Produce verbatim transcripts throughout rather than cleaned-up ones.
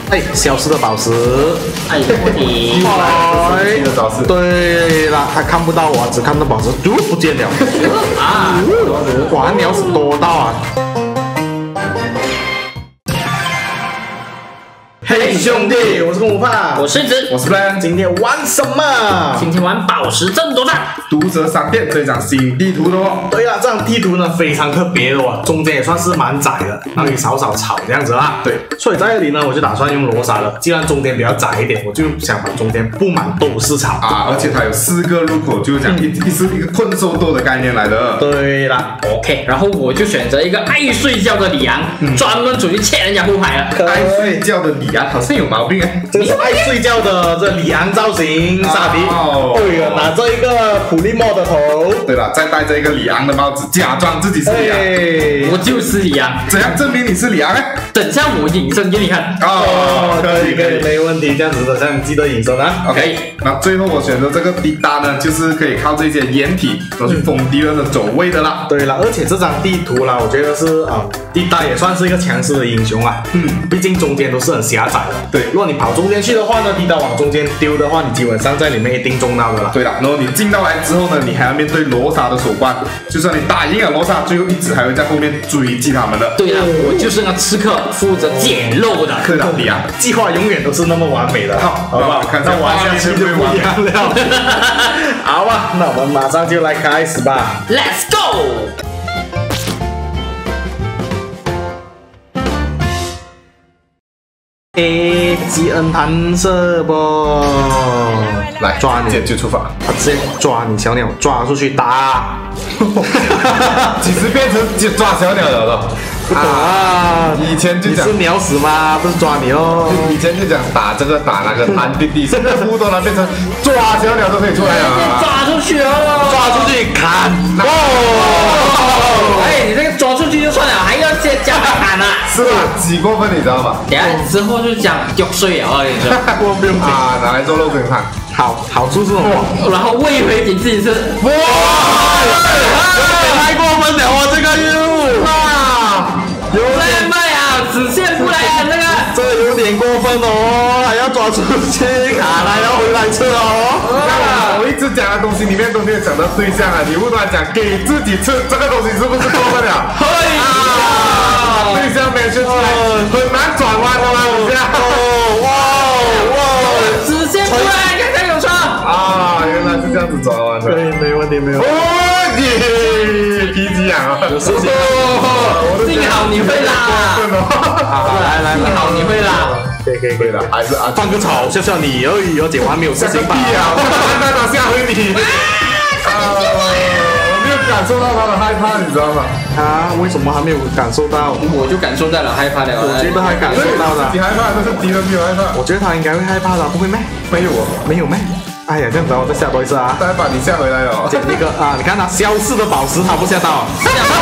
哎，消失的宝石。 哎，不停。 哎， 的招式。 对了，他看不到我，只看到宝石，就不见了。 啊！ 哇，鸟屎多到啊！嘿，兄弟，我是公怕， 我是子， 我是 Plan， 今天玩什么？ 今天玩宝石争夺战。 毒蛇商店这张新地图的哦。 对了，这张地图呢非常特别的哦，中间也算是蛮窄的，然后有少少草这样子啦。 对， 所以在这里呢，我就打算用罗莎了。既然中间比较窄一点，我就想把中间布满都是草啊，而且它有四个入口，就是讲一一是一个困兽斗的概念来的。 对啦 ，OK， 然后我就选择一个爱睡觉的里昂，专门出去切人家后排了。 爱睡觉的里昂好像有毛病哎， 这个是爱睡觉的这里昂造型萨迪。 哦， 对了，拿着一个普利莫的头。 对了，再戴着一个里昂的帽子，假装自己是里昂。 哎我就是里昂， 怎样证明你是里昂呢？ 等下我隐身给你看。 哦，可以可以，没问题，这样子的，这样你记得隐身啊。 OK， 那最后我选择这个滴答呢，就是可以靠这些掩体，然后去封敌人的走位的啦。 对了，而且这张地图啦，我觉得是啊，滴答也算是一个强势的英雄啊。嗯，毕竟中间都是很狭窄的。 对， 如果你跑中间去的话呢，滴答往中间丢的话，你基本上在里面一定中到的啦。 对了，然后你进到来之后呢，你还要面对罗莎的手关，就算你打赢了罗莎，最后一直还会在后面追击他们的。 对了，我就是那刺客，负责捡肉的。 对了，里昂， 计划永远都是那么完美的。 好， 好不好？ 看那玩下去就不一样了。好吧，那我们马上就来开始吧。 Let's go！ A G N 弹射不？ 来抓你， 直接就出发。 他直接抓你小鸟，抓出去打。 几时变成就抓小鸟了了？ 啊！ 以前就讲你是鸟屎吗？不是抓你哦。 以前就讲打这个打那个弹弟弟，现在不多了，变成抓小鸟都可以出来了。 抓出去了， 抓出去砍！ 哦！哎，你这个抓出去就算了，还要再加砍啊！ 是吧？几过分你知道吗？ 等下之后就讲丢碎了，我跟你说。 我不用紧啊，拿来做肉给你看。 好好处是什么？ 然后喂回给自己吃。 哇！太过分了啊！这个又啊，有来卖啊，只限不来啊，这个。 这有点过分哦，还要抓出去卡来，然后回来吃哦。 啊！我一直讲的东西里面都没有讲到对象啊，你不断讲给自己吃，这个东西是不是过分了？ 嘿啊！对象没有吃出来，很难转弯的啦，我这样。 哇哇！ 只限不来，刚刚有错。 啊，原来是这样子转弯的。 可以，没问题，没有。 哦耶，皮肌痒啊！ 有事情。 幸好你会拉。 好，来来， 幸好你会拉。 可以可以可以对了，还是啊， 放个草笑笑你而已，而且我还没有事情吧？ 屁啊！我他妈吓回你！啊！我没有感受到他的害怕，你知道吗？ 啊，为什么还没有感受到？ 我就感受到了害怕了。 我觉得他感受到的。 你害怕，但是敌人没有害怕。 我觉得他应该会害怕的，不会咩？ 没有我， 没有咩？哎呀，这样子我再下多一次啊！ 再把你吓回来哦。 捡一个啊！你看他消失的宝石，他不吓到。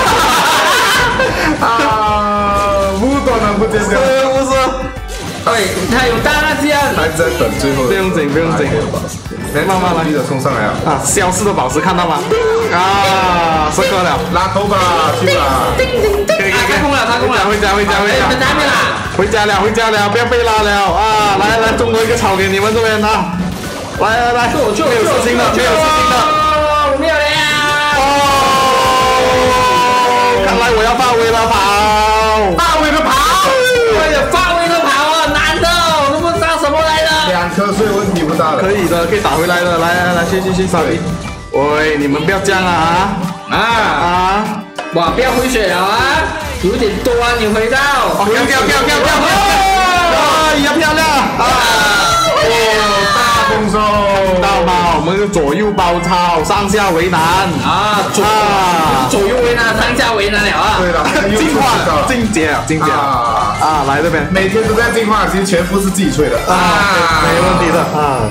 啊！不短了，不见掉。 是不是？ 对，他有大将。 还在等最后的。 不用紧，不用紧。 来，慢慢来，记得冲上来啊！ 啊，消失的宝石看到吗？啊，射过了， 拉头吧，去吧。 可以可以可以， 他攻了，他攻了， 回家回家回家在那边啦。 回家了回家了，不要被拉了啊！来来，中国一个草给你们这边啊！来来来，没有事情的，没有事情的。 我没有了。 哦，看来我要发威了，跑！ 大尾的跑。 哎呀，发威的跑啊，难的，我都不知道什么来的。 两颗所以问题不大了。 可以的，可以打回来的。来来来，去去去，扫地。喂，你们不要这样啊！ 啊啊！ 哇，不要回血了啊，有点多啊，你回到。 漂亮漂亮漂亮！哎呀，漂亮啊！ 大丰收， 知道吗？我们是左右包抄，上下为难啊，左啊， 左右为难，上下为难了啊。 对了， 进化进阶啊，进阶啊啊！来这边， 每天都在进化，其实全部是自己吹的啊，没问题的啊。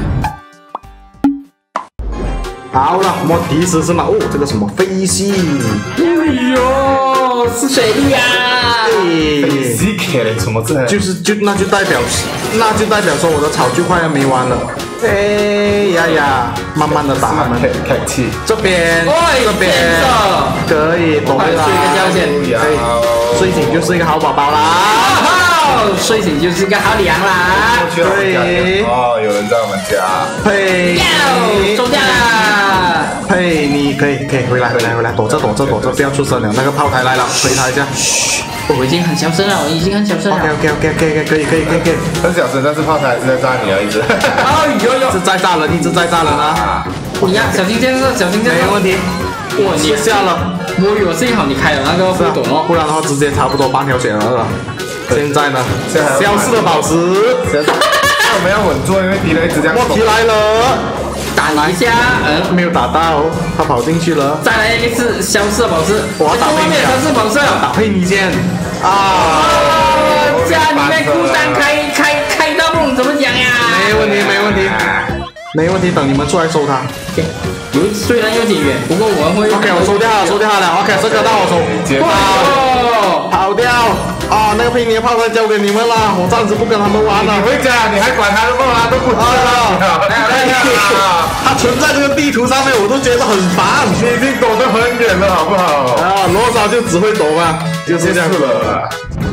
好了，我们提示是吗？哦，这个什么飞系？ 哎呦，是水力啊！ 飞系开了什么字？ 就是就那就代表那就代表说我的草就快要没完了。哎呀呀，慢慢的打他们。 开气。 这边，这边可以，懂了啦。 睡个觉先。 可以，睡醒就是一个好宝宝啦。 睡醒就是个好良啦。 去我们家哦，有人在我们家。 嘿， 哟，收掉啦。 嘿，你可以可以回来回来回来，躲着躲着躲着，不要出声了。那个炮台来了，推他一下。 我已经很小声了，我已经很小声了。 OK OK OK OK 可以可以可以可以。 很小声，但是炮台还是在炸你啊，一直。 哎呦呦， 是在炸人，一直在炸人啊！ 你呀，小心建设，小心建设。 没问题。 哇，你下了。 我以为幸好你开了那个副董哦， 不然的话直接差不多半条血了。现在呢，消失的宝石。 那我们要稳坐，因为敌人一直这样。 莫提来了。 打一下，嗯， 没有打到，他跑进去了。 再来一次消失的宝石， 我要打外面消失宝石， 打配你先啊！ 家里面裤裆开开开到不懂怎么讲呀？ 没问题，没问题，没问题，等你们出来收他。 有虽然有点远，不过我们会。 OK， 我收掉了，收掉了。OK， 这个到我收。 哦， 跑掉啊！那个佩妮的炮台交给你们了，我暂时不跟他们玩了。 你回家，你还管他的不啊？都不知道。 他存在这个地图上面，我都觉得很烦。 你已经躲得很远了，好不好？ 啊，罗莎就只会躲嘛，就是这样子了。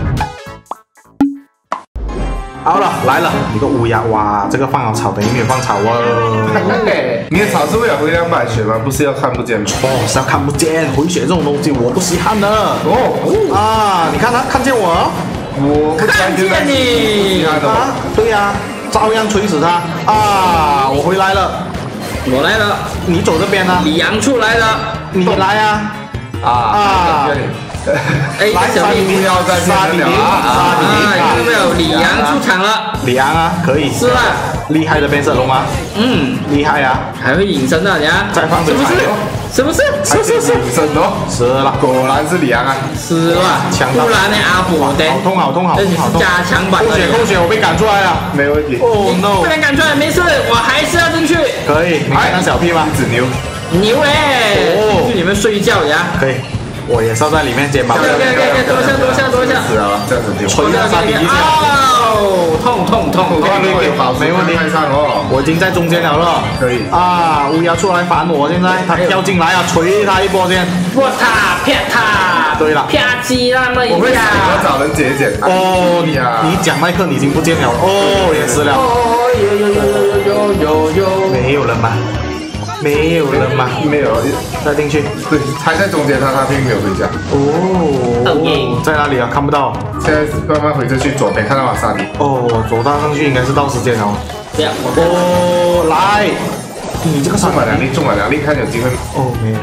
好了，来了，你个乌鸦！哇，这个放好草，等于没有放草哦。 你的草是为了回两百血吗？不是要看不见吗？ 哦，是要看不见，回血这种东西我不稀罕的。哦啊，你看他看见我， 我不看见你啊，对呀、啊，照样锤死他啊！我回来了， 我来了， 你走这边呢、啊？ 李阳出来了， 你来呀！ 啊啊！ 哎，小弟不要再杀敌， 啊！有没有李阳出场了？ 李阳啊，可以是啊， 厉害的变色龙啊， 嗯， 厉害啊， 还会隐身的，你看， 再放是不是？是不是？ 是是是，真哦， 是了， 果然是李阳啊， 是吧？不然呢，阿伯的， 好痛好痛好痛好痛！ 加强版， 扣血扣血，我被赶出来了， 没问题。 Oh no！ 不能赶出来，没事，我还是要进去。 可以，你看那小屁吗？ 一只牛， 牛嘞！哦，去里面睡觉呀。 可以。我也烧在里面，肩膀。 对对对对，多一下多一下多一下。 是啊，这样子丢。 锤他杀敌一下。 哦，痛痛痛！ 没问题， 哦。 我已经在中间了了。 可以。 啊，乌鸦出来烦我，现在他跳进来啊，锤他一波先。 我他啪他。 对了。 啪叽那么一下。 我会我找人解解。 哦，你你讲那一刻你已经不见了。哦，也是了。 哦，有有有有有有有。 没有人吗？没有人吗？ 没有， 再进去。 对，他在中间，他他并没有回家。 哦，在哪里啊？看不到。 现在慢慢回着去，左边看到瓦萨迪。 哦，走到上去应该是到时间了。 这样。 哦，来，你这个中了两粒，中了两粒，看有机会。 哦，没有。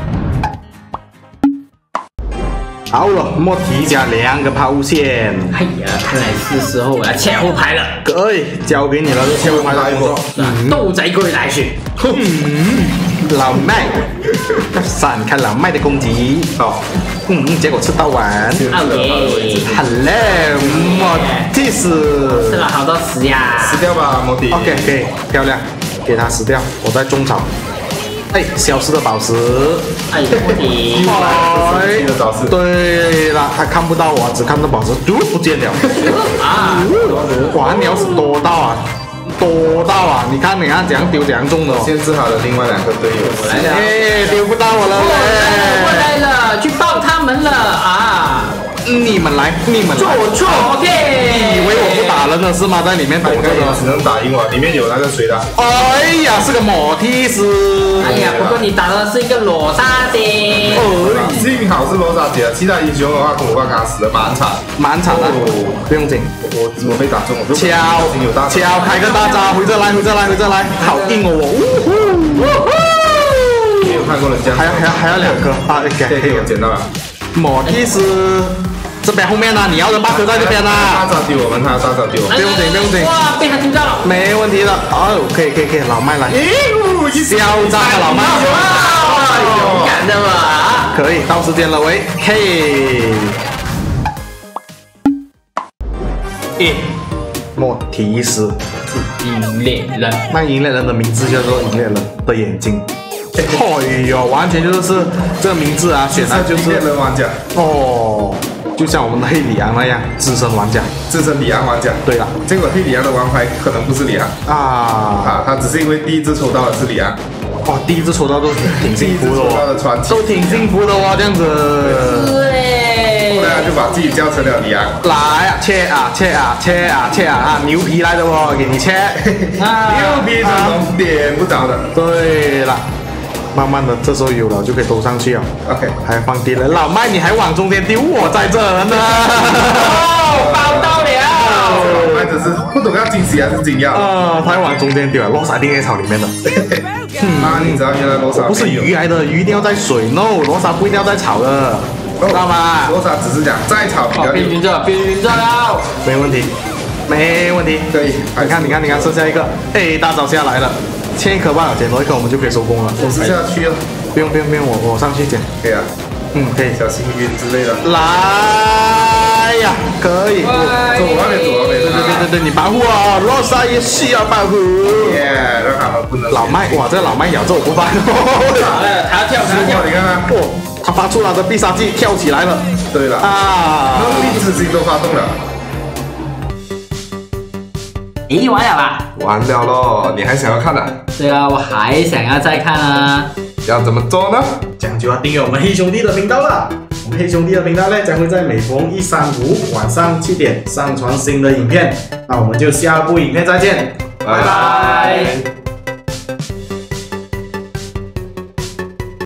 好了，莫提加两个抛线。 哎呀，看来是时候我要切后排了。 可以，交给你了，切后排的工作。 斗仔龟来去。 嗯，老麦，闪开老麦的攻击。哦，嗯，结果吃到完。Hello， 莫蒂斯。 吃了好多屎呀！ 死掉吧，莫蒂。 OK， 可以，漂亮，给他死掉。我在种草。哎，消失的宝石。 哎，莫蒂。 哎，的宝石。 对了，他看不到我，只看到宝石，就不见了。 啊！ 哇，鸟是多到啊！多到啊！你看，你看，怎样丢，怎样中的哦。 限制好了另外两个队友。 来了， 哎，丢不到我了嘞！ 我来了，去抱他们了啊！ 你们来，你们做错 ，OK。 你以为我不打人了是吗？在里面躲着的， 只能打赢我。里面有那个谁的？ 哎呀，是个莫蒂斯。 哎呀，不过你打的是一个罗萨的。 哦，幸好是罗萨姐，其他英雄的话，恐怕刚死的蛮惨， 蛮惨的。不用紧， 我我被打中，我敲有大敲，开个大招，回这来，回这来，回这来，好硬哦！ 没有看过人家， 还要还要还要两个啊！ 这个我捡到了。 莫蒂斯这边后面呢，你要的 buff 在这边呢。 大招丢我们，他大招丢我们， 不用紧不用紧。 哇，被他听到了， 没问题的。哦，可以可以可以，老麦来。嚣张的老麦， 勇敢的嘛。 可以，到时间了喂，嘿。一莫提斯， 银猎人， 那银猎人的名字叫做银猎人的眼睛。哎呦，完全就是这个名字啊，选的就是猎人玩家哦，就像我们的黑里昂那样，资深玩家， 资深里昂玩家。 对了， 结果黑里昂的王牌可能不是里昂啊啊，他只是因为第一次抽到的是里昂。 哇，第一次抽到都挺幸福的哦， 都挺幸福的哇，这样子。 对。 呢就把自己叫成了里昂。 来啊，切啊，切啊，切啊，切啊啊！牛皮来的哦，给你切。 牛皮成功，点不着的。 对了，慢慢的，这时候有了就可以兜上去了。 OK， 还放低了，老麦你还往中间丢，我在这呢。 哦，包到了。 老麦真是不懂要惊喜还是惊讶。 啊，他往中间丢了，罗莎一定在草里面的。 啊，你知道原来罗莎不是鱼来的，鱼一定要在水 ，no， 罗莎不一定要在草的，知道吗？ 罗莎只是讲在草比较边缘着，边缘着了。 没问题，没问题。 可以。 你看，你看，你看，剩下一个，哎，大招下来了，欠一颗罢了，捡多一颗我们就可以收工了。 我是下去了。 不用，不用，不用，我我上去捡。 可以啊。 嗯，可以。 小心晕之类的。 来呀，可以。 走那边，走那边。 对对对对对，你保护啊，罗莎也需要保护。 耶，让他们不能。 老麦，哇，这个老麦咬着我不放。 好了，他要跳，他要跳， 你看看， 哦，他发出他的必杀技，跳起来了。 对了， 啊， 能力之心都发动了。 咦，完了吧？ 完了咯，你还想要看呢？ 对啊，我还想要再看啊。 要怎么做呢？ 这样就要订阅我们黑兄弟的频道了。我们黑兄弟的频道呢，将会在每逢一三五晚上七点上传新的影片。那我们就下部影片再见，拜拜。